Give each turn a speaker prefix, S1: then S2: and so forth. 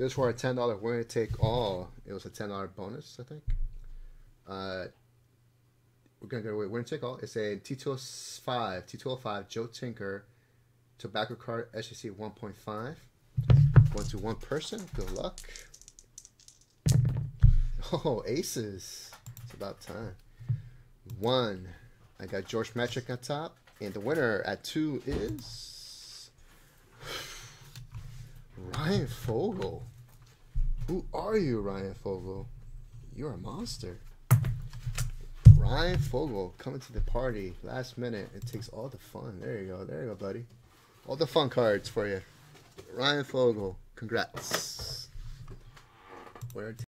S1: This for a $10 winner take all. It was a $10 bonus, I think. We're gonna go with winner take all. It's a T205 Joe Tinker tobacco card SGC 1.5. Going to one person. Good luck. Oh, aces. It's about time. 1. I got George Metric on top. And the winner at 2 is Ryan Fogel. Who are you, Ryan Fogel? You're a monster. Ryan Fogel coming to the party last minute. It takes all the fun. There you go. There you go, buddy. All the fun cards for you. Ryan Fogel. Congrats. Where